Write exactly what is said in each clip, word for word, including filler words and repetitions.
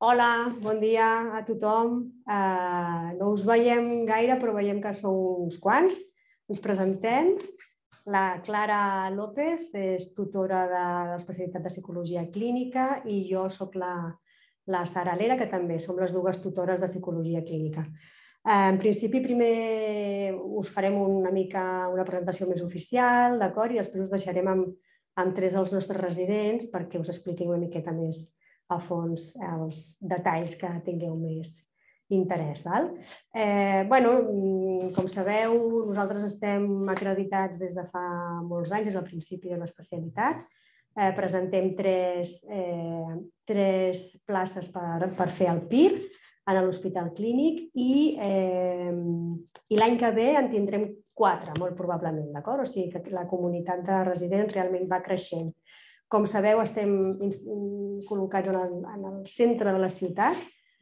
Hola, bon dia a tothom. Uh, no us veiem gaire, però veiem que sou uns quants. Ens presentem. La Clara López és tutora de l'especialitat de Psicologia Clínica i jo soc la, la Sara Lera, que també som les dues tutores de Psicologia Clínica. Uh, en principi, primer us farem una mica una presentació més oficial, d'acord? I després us deixarem amb, amb tres dels nostres residents perquè us expliquin una miqueta més a fons els detalls que tingueu més interès. Val? Eh, bueno, com sabeu, nosaltres estem acreditats des de fa molts anys, des del principi de l'especialitat. Eh, presentem tres, eh, tres places per, per fer el P I R a l'Hospital Clínic i, eh, i l'any que ve en tindrem quatre, molt probablement, d'acord? O sigui que la comunitat de residents realment va creixent. Com sabeu, estem col·locats en el, en el centre de la ciutat,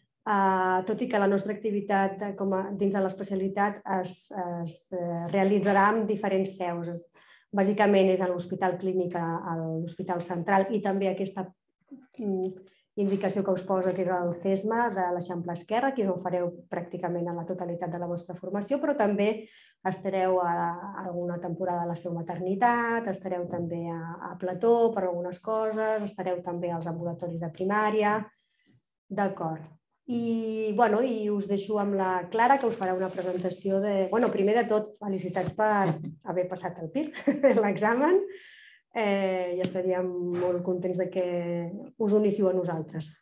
eh, tot i que la nostra activitat com a, dins de l'especialitat es, es realitzarà amb diferents seus. Bàsicament és a l'Hospital Clínic, a l'Hospital Central i també aquesta indicació que us posa, que és el CESMA de l'Eixample Esquerre, que és on fareu pràcticament a la totalitat de la vostra formació, però també estareu a alguna temporada a la seva maternitat, estareu també a, a Plató per algunes coses, estareu també als ambulatoris de primària. D'acord. I, bueno, i us deixo amb la Clara, que us farà una presentació de... Bueno, primer de tot, felicitats per haver passat el P I R, l'examen. Eh, i estaríem molt contents de que us uníssiu a nosaltres.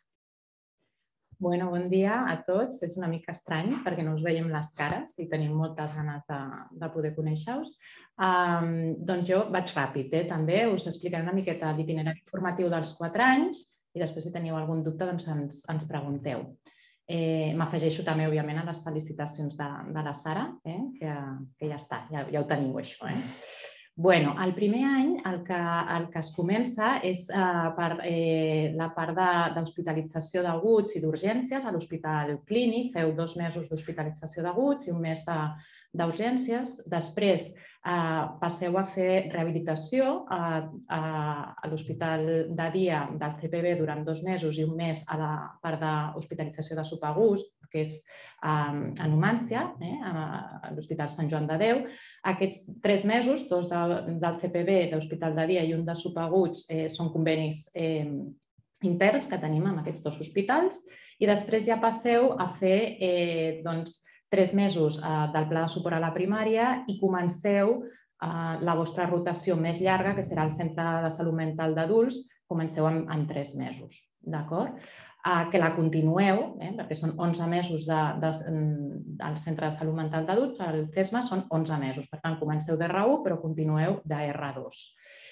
Bueno, bon dia a tots. És una mica estrany perquè no us veiem les cares i tenim moltes ganes de, de poder conèixer-vos. Um, doncs jo vaig ràpid, eh? També us explicaré una miqueta l'itinerari formatiu dels quatre anys i després, si teniu algun dubte, doncs ens, ens pregunteu. Eh, M'afegeixo també, òbviament, a les felicitacions de, de la Sara, eh? que, que ja està, ja, ja ho teniu, això. Eh? Bueno, el primer any el que, el que es comença és eh, per eh, la part d'hospitalització d'aguts i d'urgències a l'Hospital Clínic. Feu dos mesos d'hospitalització d'aguts i un mes d'urgències. Després eh, passeu a fer rehabilitació a, a, a l'Hospital de dia del C P B durant dos mesos i un mes a la part d'hospitalització de subaguts, que és eh, a Numància, eh, a l'Hospital Sant Joan de Déu. Aquests tres mesos, dos de, del C P B, de l'Hospital de dia i un de subaguts, eh, són convenis eh, interns que tenim amb aquests dos hospitals i després ja passeu a fer eh, doncs, tres mesos eh, del pla de suport a la primària i comenceu eh, la vostra rotació més llarga, que serà el Centre de Salut Mental d'Adults, comenceu amb, amb tres mesos, d'acord? Uh, que la continueu, eh, perquè són onze mesos de, de, del Centre de Salut Mental d'Adults, el CESMA són onze mesos, per tant comenceu d'R u però continueu d'R dos.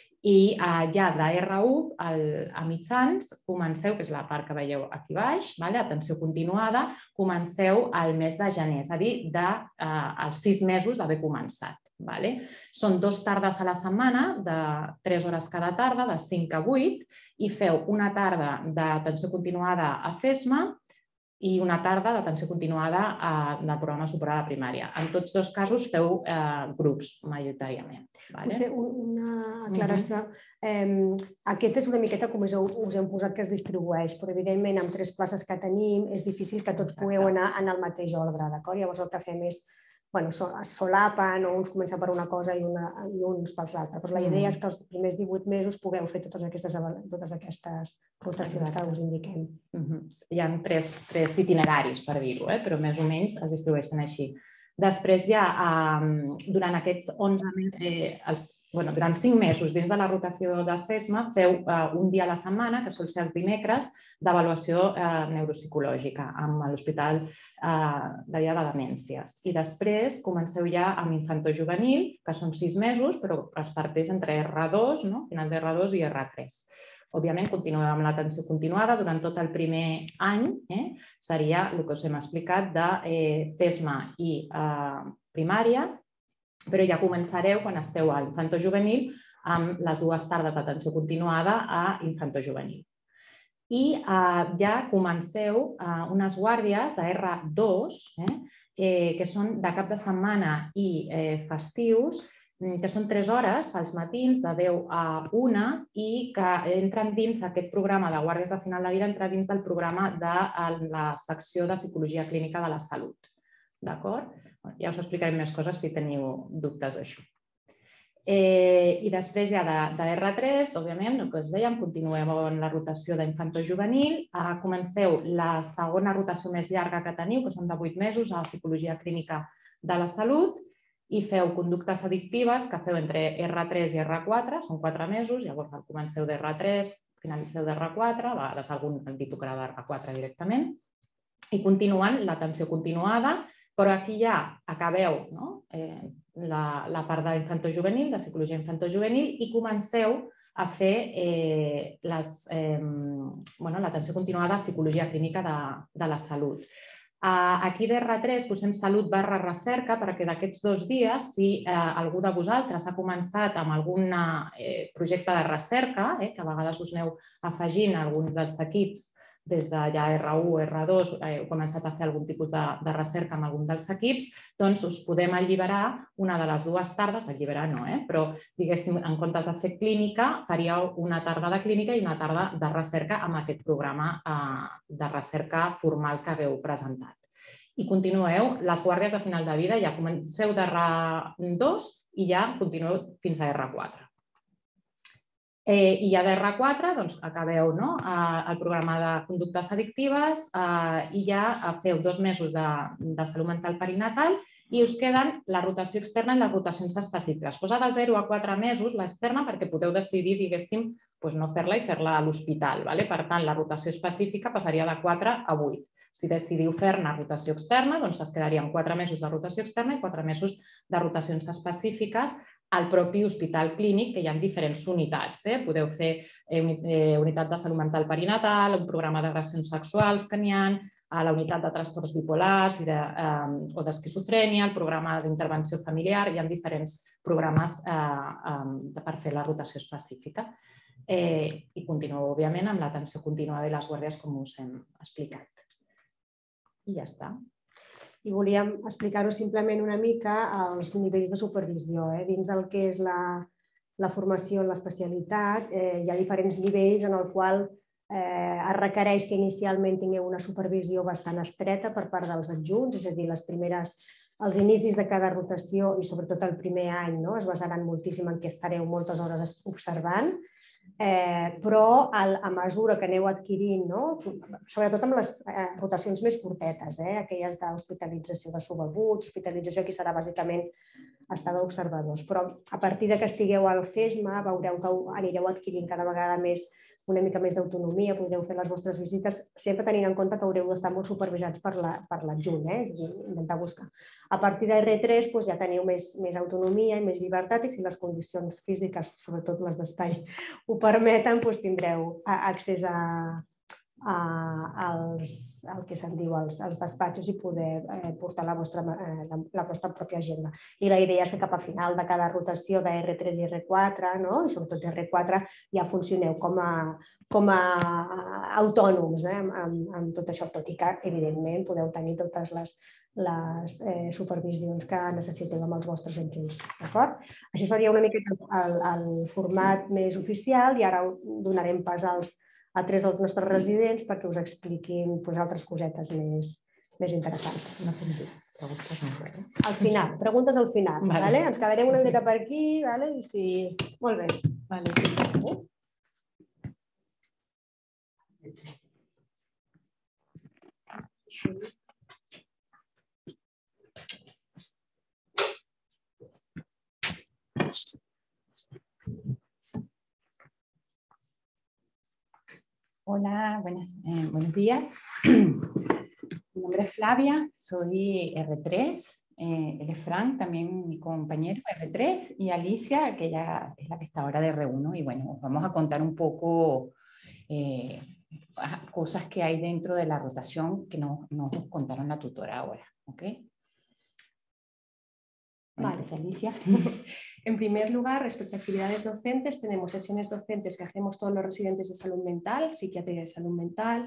I uh, ja d'R u al, a mitjans comenceu, que és la part que veieu aquí baix, vale? Atenció continuada, comenceu al mes de gener, és a dir, dels de, uh, sis mesos d'haver començat. Vale? Són dues tardes a la setmana, de tres hores cada tarda, de cinc a vuit, i feu una tarda d'atenció continuada a CESMA i una tarda d'atenció continuada a, del programa de suport a la primària. En tots dos casos feu eh, grups, majoritàriament. Vale? Potser una aclaració. Uh-huh. eh, aquest és una miqueta com us hem posat que es distribueix, però evidentment amb tres places que tenim és difícil que tots pugueu anar en el mateix ordre, d'acord? Llavors el que fem és bueno, es solapen o uns comencen per una cosa i, una, i uns per l'altra. Però la idea és que els primers divuit mesos pugueu fer totes aquestes, totes aquestes rotacions que us indiquem. Uh-huh. Hi ha tres, tres itineraris, per dir-ho, eh? Però més o menys es distribueixen així. Després ja, eh, durant aquests onze mesos, eh, els, bueno, durant cinc mesos dins de la rotació de CESMA, feu eh, un dia a la setmana, que sol ser els dimecres, d'avaluació eh, neuropsicològica amb l'Hospital eh, de dia de demències. I després comenceu ja amb infantojuvenil, que són sis mesos, però es parteix entre R dos, no? Final d'R dos i R tres. Òbviament, continueu amb l'atenció continuada durant tot el primer any, eh? Seria el que us hem explicat de eh, CESMA i eh, primària, però ja començareu, quan esteu a infantojuvenil, amb les dues tardes d'atenció continuada a infantojuvenil. I eh, ja comenceu eh, unes guàrdies de R dos, eh, eh, que són de cap de setmana i eh, festius, que són tres hores als matins, de deu a una, i que entren dins d'aquest programa de guàrdies de final de vida, entra dins del programa de la secció de psicologia clínica de la salut. D'acord? Ja us explicaré més coses si teniu dubtes d'això. I després ja de erre tres, òbviament, el que us dèiem, continueu en la rotació d'infantojuvenil, comenceu la segona rotació més llarga que teniu, que són de vuit mesos, a psicologia clínica de la salut, i feu conductes addictives que feu entre erre tres i erre quatre, són quatre mesos, llavors comenceu d'erre tres, finalitzeu d'erre quatre, a vegades algun li tocarà d'erre quatre directament, i continuen l'atenció continuada, però aquí ja acabeu la part d'infantojuvenil, de psicologia infantojuvenil, i comenceu a fer l'atenció continuada de psicologia clínica de la salut. Aquí d'erre tres posem salut barra recerca perquè d'aquests dos dies, si algú de vosaltres ha començat amb algun projecte de recerca, que a vegades us aneu afegint a algun dels equips des de ja erre u o erre dos, heu començat a fer algun tipus de recerca amb algun dels equips, doncs us podem alliberar una de les dues tardes, alliberar no, però diguéssim, en comptes de fer clínica, faríeu una tarda de clínica i una tarda de recerca amb aquest programa de recerca formal que hagueu presentat. I continueu les guàrdies de final de vida, ja comenceu d'erre dos i ja continueu fins a erre quatre. I ja d'erre quatre acabeu el programa de conductes addictives i ja feu dos mesos de salut mental perinatal i us queden la rotació externa i les rotacions específiques. Posa de zero a quatre mesos l'externa perquè podeu decidir, diguéssim, no fer-la i fer-la a l'hospital. Per tant, la rotació específica passaria de quatre a vuit. Si decidiu fer-ne rotació externa, doncs es quedarien quatre mesos de rotació externa i quatre mesos de rotacions específiques al propi hospital clínic, que hi ha diferents unitats. Podeu fer unitat de salut mental perinatal, un programa d'agressions sexuals que n'hi ha, la unitat de trastorns bipolars o d'esquizofrènia, el programa d'intervenció familiar, hi ha diferents programes per fer la rotació específica. I continueu, òbviament, amb l'atenció continuada i les guàrdies, com us hem explicat. I ja està. I volíem explicar-ho simplement una mica els nivells de supervisió. Dins del que és la formació en l'especialitat, hi ha diferents nivells en el qual es requereix que inicialment tingueu una supervisió bastant estreta per part dels adjunts, és a dir, les primeres, els inicis de cada rotació i sobretot el primer any es basaran moltíssim en què estareu moltes hores observant, però a mesura que aneu adquirint, sobretot amb les rotacions més curtetes, aquelles d'hospitalització de subaguts, hospitalització aquí serà bàsicament estar d'observadors, però a partir que estigueu al CESMA veureu que anireu adquirint cada vegada més una mica més d'autonomia, podreu fer les vostres visites, sempre tenint en compte que haureu d'estar molt supervisats per l'adjunt, és a dir, intentar buscar. A partir d'erre tres ja teniu més autonomia i més llibertat i si les condicions físiques, sobretot les d'espai, ho permeten, tindreu accés al que se'n diu als despatxos i poder portar la vostra pròpia agenda. I la idea és que cap a final de cada rotació d'erre tres i erre quatre, i sobretot d'erre quatre, ja funcioneu com a autònoms amb tot això, tot i que, evidentment, podeu tenir totes les supervisions que necessiteu amb els vostres adjunts. Això seria una miqueta el format més oficial i ara donarem pas als a tres dels nostres residents perquè us expliquin altres cosetes més interessants. Al final, preguntes al final. Ens quedarem una mica per aquí. Molt bé. Hola, buenas, eh, buenos días. Mi nombre es Flavia, soy erre tres, eh, él es Frank, también mi compañero erre tres, y Alicia, que ella es la que está ahora de erre uno, y bueno, vamos a contar un poco eh, cosas que hay dentro de la rotación que nos, nos contaron la tutora ahora, ¿ok? Vale, Alicia. En primer lugar, respecto a actividades docentes, tenemos sesiones docentes que hacemos todos los residentes de salud mental, psiquiatría de salud mental,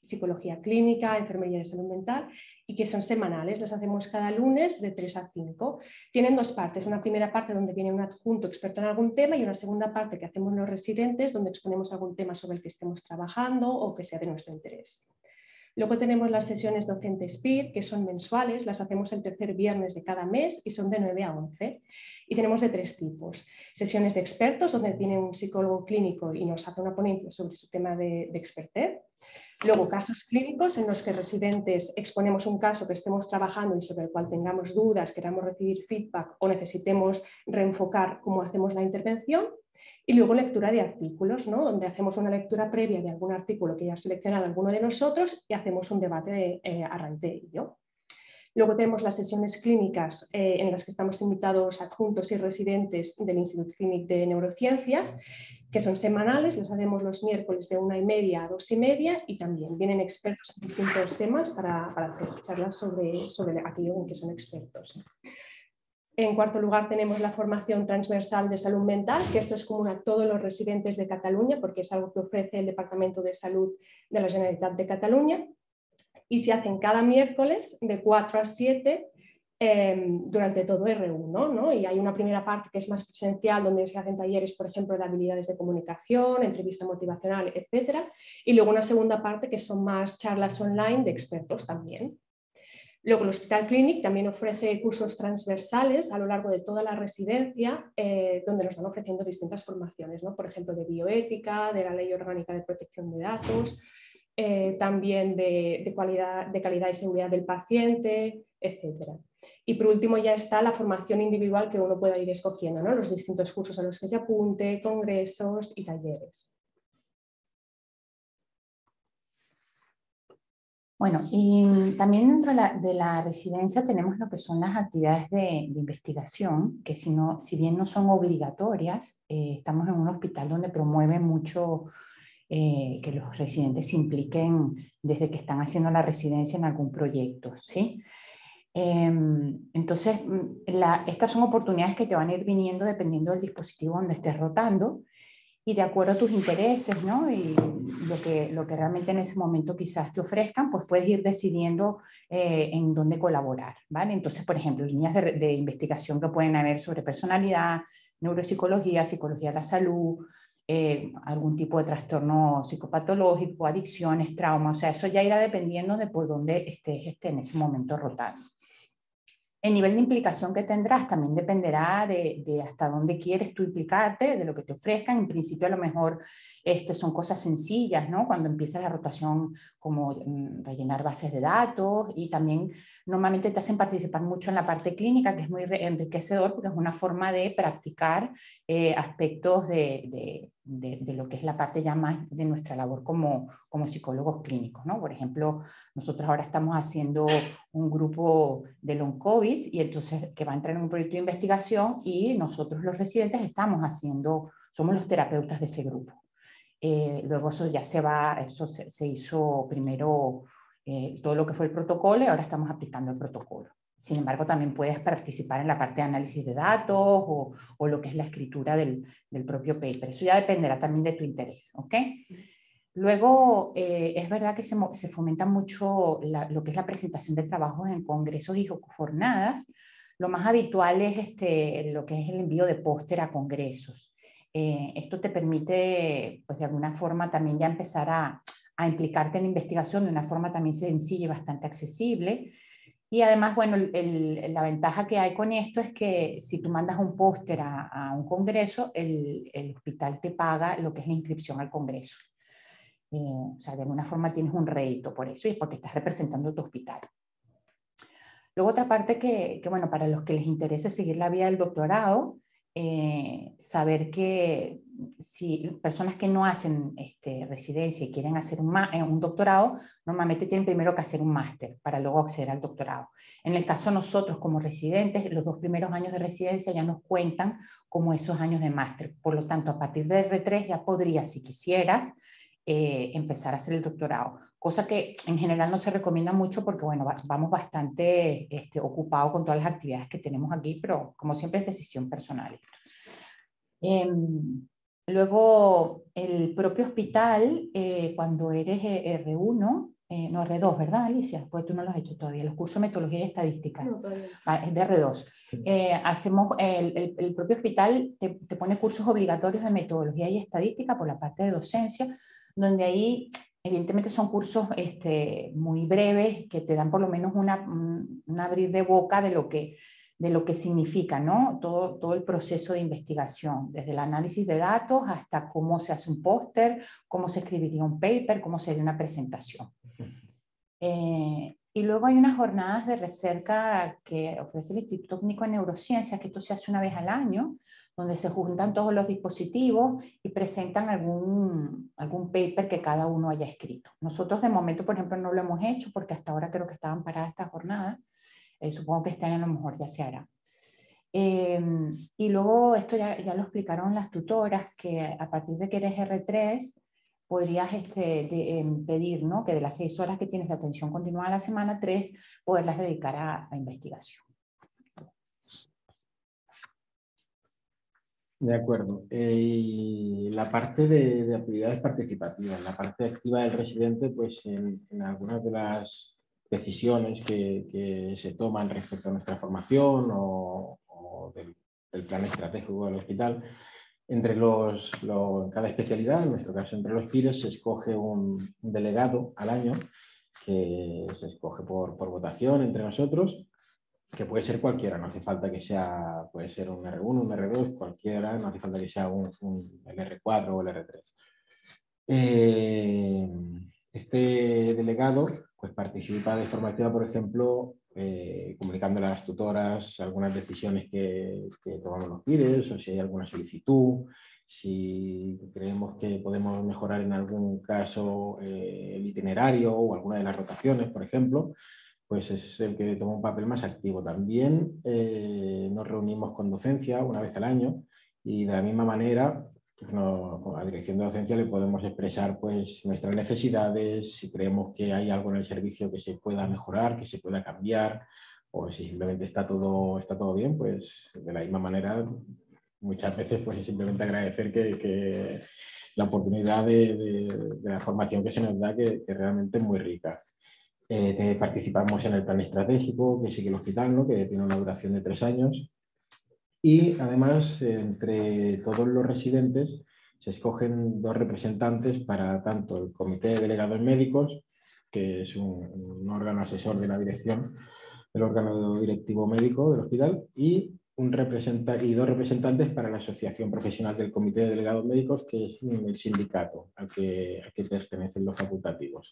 psicología clínica, enfermería de salud mental, y que son semanales, las hacemos cada lunes de tres a cinco. Tienen dos partes, una primera parte donde viene un adjunto experto en algún tema y una segunda parte que hacemos los residentes donde exponemos algún tema sobre el que estemos trabajando o que sea de nuestro interés. Luego tenemos las sesiones docente Speed, que son mensuales, las hacemos el tercer viernes de cada mes y son de nueve a once. Y tenemos de tres tipos. Sesiones de expertos, donde viene un psicólogo clínico y nos hace una ponencia sobre su tema de, de expertez. Luego casos clínicos en los que residentes exponemos un caso que estemos trabajando y sobre el cual tengamos dudas, queramos recibir feedback o necesitemos reenfocar cómo hacemos la intervención. Y luego lectura de artículos, ¿no? Donde hacemos una lectura previa de algún artículo que ya ha seleccionado alguno de nosotros y hacemos un debate eh, a raíz de ello. Luego tenemos las sesiones clínicas eh, en las que estamos invitados adjuntos y residentes del Institut Clínic de Neurociencias, que son semanales, las hacemos los miércoles de una y media a dos y media y también vienen expertos en distintos temas para, para hacer charlas sobre, sobre aquello en que son expertos. En cuarto lugar tenemos la formación transversal de salud mental, que esto es común a todos los residentes de Cataluña porque es algo que ofrece el Departamento de Salud de la Generalitat de Cataluña y se hacen cada miércoles de cuatro a siete eh, durante todo erre uno, ¿no? Y hay una primera parte que es más presencial donde se hacen talleres, por ejemplo, de habilidades de comunicación, entrevista motivacional, etcétera, y luego una segunda parte que son más charlas online de expertos también. Luego el Hospital Clínic también ofrece cursos transversales a lo largo de toda la residencia eh, donde nos van ofreciendo distintas formaciones, ¿no? Por ejemplo, de bioética, de la Ley Orgánica de Protección de Datos, eh, también de, de, cualidad, de calidad y seguridad del paciente, etcétera. Y por último ya está la formación individual que uno pueda ir escogiendo, ¿no? Los distintos cursos a los que se apunte, congresos y talleres. Bueno, y también dentro de la, de la residencia tenemos lo que son las actividades de, de investigación, que si, no, si bien no son obligatorias, eh, estamos en un hospital donde promueve mucho eh, que los residentes se impliquen desde que están haciendo la residencia en algún proyecto, ¿sí? Eh, entonces, la, estas son oportunidades que te van a ir viniendo dependiendo del dispositivo donde estés rotando, y de acuerdo a tus intereses, ¿no? Y lo que, lo que realmente en ese momento quizás te ofrezcan, pues puedes ir decidiendo eh, en dónde colaborar, ¿vale? Entonces, por ejemplo, líneas de, de investigación que pueden haber sobre personalidad, neuropsicología, psicología de la salud, eh, algún tipo de trastorno psicopatológico, adicciones, traumas, o sea, eso ya irá dependiendo de por dónde estés este, en ese momento rotando. El nivel de implicación que tendrás también dependerá de, de hasta dónde quieres tú implicarte, de lo que te ofrezcan. En principio a lo mejor este, son cosas sencillas, ¿no? Cuando empieza la rotación, como mm, rellenar bases de datos, y también normalmente te hacen participar mucho en la parte clínica, que es muy enriquecedor porque es una forma de practicar eh, aspectos de, de, de, de lo que es la parte ya más de nuestra labor como, como psicólogos clínicos, ¿no? Por ejemplo, nosotros ahora estamos haciendo un grupo de long COVID y entonces que va a entrar en un proyecto de investigación y nosotros los residentes estamos haciendo, somos los terapeutas de ese grupo. Eh, luego eso ya se va, eso se, se hizo primero eh, todo lo que fue el protocolo y ahora estamos aplicando el protocolo. Sin embargo, también puedes participar en la parte de análisis de datos o, o lo que es la escritura del, del propio paper. Eso ya dependerá también de tu interés, ¿ok? Luego, eh, es verdad que se, se fomenta mucho la, lo que es la presentación de trabajos en congresos y jornadas. Lo más habitual es este, lo que es el envío de póster a congresos. Eh, esto te permite, pues de alguna forma, también ya empezar a, a implicarte en la investigación de una forma también sencilla y bastante accesible. Y además, bueno, el, el, la ventaja que hay con esto es que si tú mandas un póster a, a un congreso, el, el hospital te paga lo que es la inscripción al congreso. Eh, o sea, de alguna forma tienes un rédito por eso y es porque estás representando tu hospital. Luego otra parte que, que, bueno, para los que les interese seguir la vía del doctorado, eh, saber que si personas que no hacen este, residencia y quieren hacer un, eh, un doctorado, normalmente tienen primero que hacer un máster para luego acceder al doctorado. En el caso de nosotros como residentes, los dos primeros años de residencia ya nos cuentan como esos años de máster. Por lo tanto, a partir de erre tres ya podrías, si quisieras, Eh, empezar a hacer el doctorado, cosa que en general no se recomienda mucho porque, bueno, va, vamos bastante este, ocupados con todas las actividades que tenemos aquí, pero como siempre es decisión personal. Eh, luego, el propio hospital, eh, cuando eres erre uno, Eh, no, R dos, ¿verdad, Alicia? Pues tú no lo has hecho todavía, los cursos de metodología y estadística. No, todavía. Vale, es de R dos. Eh, hacemos, el, el, el propio hospital te, te pone cursos obligatorios de metodología y estadística por la parte de docencia, donde ahí evidentemente son cursos este, muy breves que te dan por lo menos una, un, un abrir de boca de lo que, de lo que significa, ¿no? Todo, todo el proceso de investigación, desde el análisis de datos hasta cómo se hace un póster, cómo se escribiría un paper, cómo sería una presentación. Eh, y luego hay unas jornadas de recerca que ofrece el Instituto Técnico de Neurociencias, que esto se hace una vez al año, donde se juntan todos los dispositivos y presentan algún, algún paper que cada uno haya escrito. Nosotros de momento, por ejemplo, no lo hemos hecho porque hasta ahora creo que estaban paradas estas jornadas. Eh, supongo que este año a lo mejor ya se hará. Eh, y luego esto ya, ya lo explicaron las tutoras, que a partir de que eres R tres, podrías este, de, eh, pedir, ¿no?, que de las seis horas que tienes de atención continuada a la semana, tres, poderlas dedicar a, a investigación. De acuerdo. Eh, y la parte de, de actividades participativas, la parte activa del residente, pues en, en algunas de las decisiones que, que se toman respecto a nuestra formación o, o del, del plan estratégico del hospital, entre los, los, cada especialidad, en nuestro caso entre los pires, se escoge un, un delegado al año que se escoge por, por votación entre nosotros, que puede ser cualquiera, no hace falta que sea, puede ser un R uno, un R dos, cualquiera, no hace falta que sea un, un el R cuatro o el R tres. Eh, este delegado pues, participa de forma activa, por ejemplo, eh, comunicándole a las tutoras algunas decisiones que, que tomamos los pires, o si hay alguna solicitud, si creemos que podemos mejorar en algún caso eh, el itinerario o alguna de las rotaciones, por ejemplo, pues es el que toma un papel más activo. También eh, nos reunimos con docencia una vez al año y de la misma manera, pues no, a dirección de docencia le podemos expresar pues, nuestras necesidades, si creemos que hay algo en el servicio que se pueda mejorar, que se pueda cambiar, o si simplemente está todo, está todo bien, pues de la misma manera, muchas veces pues es simplemente agradecer que, que la oportunidad de, de, de la formación que se nos da, que, que realmente es muy rica. Eh, participamos en el plan estratégico que sigue el hospital, ¿no?, que tiene una duración de tres años. Y además, entre todos los residentes, se escogen dos representantes para tanto el Comité de Delegados Médicos, que es un, un órgano asesor de la dirección, el órgano directivo médico del hospital, y, un representa y dos representantes para la Asociación Profesional del Comité de Delegados Médicos, que es el sindicato al que, al que pertenecen los facultativos.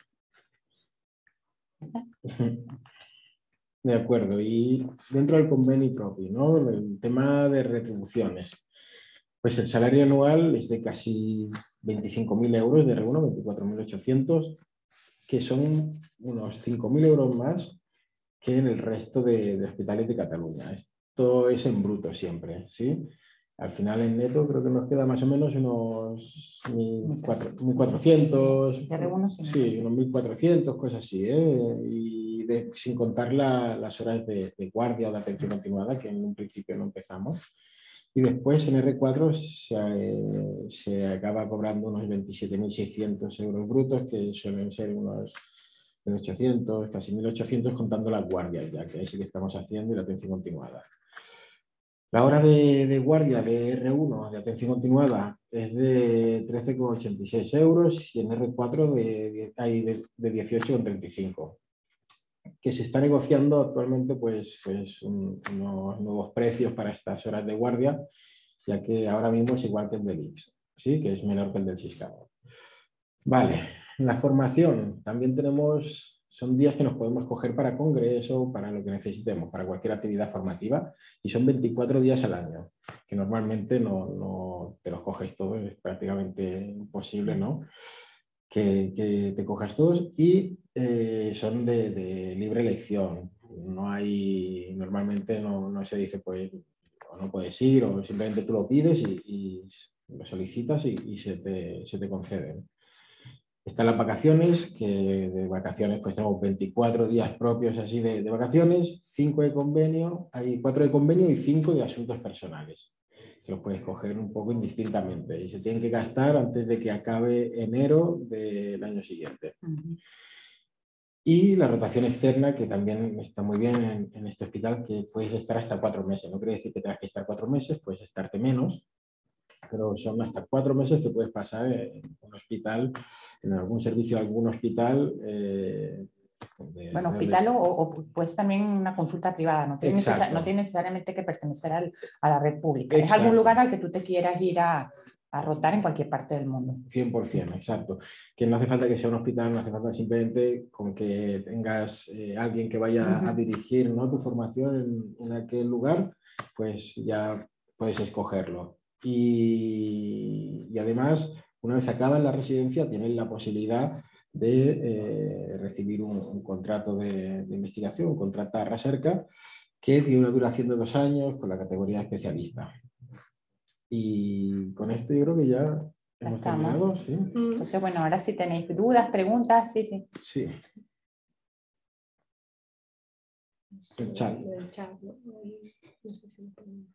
De acuerdo, y dentro del convenio propio, ¿no?, el tema de retribuciones, pues el salario anual es de casi veinticinco mil euros de R uno, veinticuatro mil ochocientos, que son unos cinco mil euros más que en el resto de, de hospitales de Cataluña. Esto es en bruto siempre, ¿sí? Al final en neto creo que nos queda más o menos unos mil cuatrocientos, sí, unos mil cuatrocientos, cosas así, ¿eh? Y de, sin contar la, las horas de, de guardia o de atención continuada, que en un principio no empezamos. Y después en R cuatro se, eh, se acaba cobrando unos veintisiete mil seiscientos euros brutos, que suelen ser unos mil ochocientos, casi mil ochocientos contando las guardias, ya que ahí sí que estamos haciendo, y la atención continuada. La hora de, de guardia de R uno, de atención continuada, es de trece coma ochenta y seis euros y en R cuatro de, hay de, de dieciocho coma treinta y cinco. Que se está negociando actualmente pues, pues un, unos nuevos precios para estas horas de guardia, ya que ahora mismo es igual que el del I C S, ¿sí?, que es menor que el del Siscado. Vale, la formación. También tenemos, son días que nos podemos coger para congreso, para lo que necesitemos, para cualquier actividad formativa, y son veinticuatro días al año, que normalmente no, no te los coges todos, es prácticamente imposible, ¿no?, que, que te cojas todos, y eh, son de, de libre elección. No hay, normalmente no, no se dice pues o no puedes ir, o simplemente tú lo pides y, y lo solicitas y, y se, te, se te conceden. Están las vacaciones, que de vacaciones pues tenemos veinticuatro días propios así de, de vacaciones, cinco de convenio, hay cuatro de convenio y cinco de asuntos personales, que los puedes coger un poco indistintamente y se tienen que gastar antes de que acabe enero del año siguiente. Uh-huh. Y la rotación externa, que también está muy bien en, en este hospital, que puedes estar hasta cuatro meses. No quiere decir que tengas que estar cuatro meses, puedes estarte menos, pero son hasta cuatro meses que puedes pasar en un hospital, en algún servicio de algún hospital. Eh, de, bueno, de, hospital o, o pues también una consulta privada, no tiene, necesar, no tiene necesariamente que pertenecer al, a la red pública. Exacto. Es algún lugar al que tú te quieras ir a, a rotar en cualquier parte del mundo. cien por cien, exacto. Que no hace falta que sea un hospital, no hace falta simplemente con que tengas eh, alguien que vaya uh-huh. a dirigir, ¿no?, tu formación en, en aquel lugar, pues ya puedes escogerlo. Y, y además, una vez acabas la residencia, tienes la posibilidad de eh, recibir un, un contrato de, de investigación, un contrato a recerca, que tiene una duración de dos años con la categoría de especialista. Y con esto yo creo que ya hemos Estamos. terminado. ¿Sí? Entonces, bueno, ahora si tenéis dudas, preguntas, sí, sí. Sí. El chat. El chat, ¿no? No sé si lo pongo.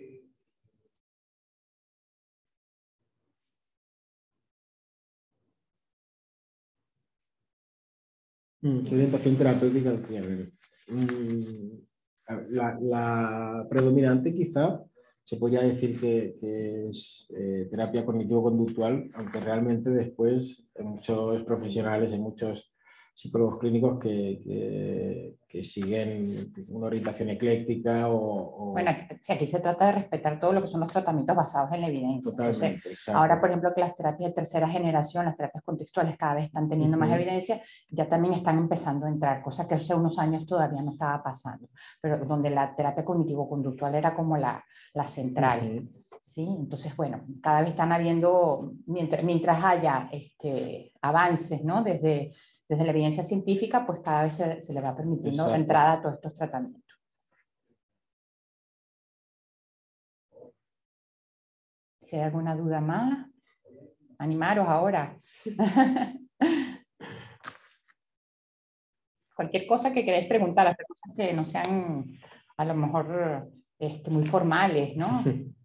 Mm, orientación terapéutica. Mm, la, la predominante quizá se podría decir que, que es eh, terapia cognitivo-conductual, aunque realmente después hay muchos profesionales, hay muchos psicólogos clínicos que, que, que siguen una orientación ecléctica o, o... Bueno, aquí, aquí se trata de respetar todo lo que son los tratamientos basados en la evidencia. Totalmente, Entonces, exacto. ahora, por ejemplo, que las terapias de tercera generación, las terapias contextuales cada vez están teniendo uh-huh. más evidencia, ya también están empezando a entrar, cosa que hace unos años todavía no estaba pasando, pero donde la terapia cognitivo-conductual era como la, la central. Uh-huh. ¿Sí? Entonces, bueno, cada vez están habiendo, mientras, mientras haya este, avances, ¿no?, desde, desde la evidencia científica, pues cada vez se, se le va permitiendo Exacto. entrada a todos estos tratamientos. Si hay alguna duda más, animaros ahora. Cualquier cosa que queráis preguntar, las cosas que no sean a lo mejor este, muy formales, ¿no?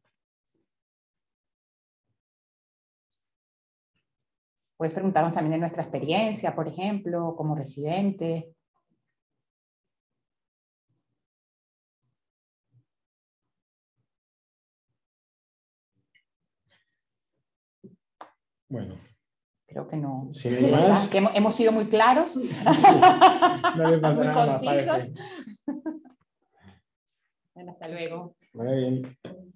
Podéis preguntarnos también de nuestra experiencia, por ejemplo, como residente. Bueno. Creo que no. Si no hay más, que hemos, hemos sido muy claros, sí. No le muy nada, concisos. Bueno, hasta luego. Muy bien.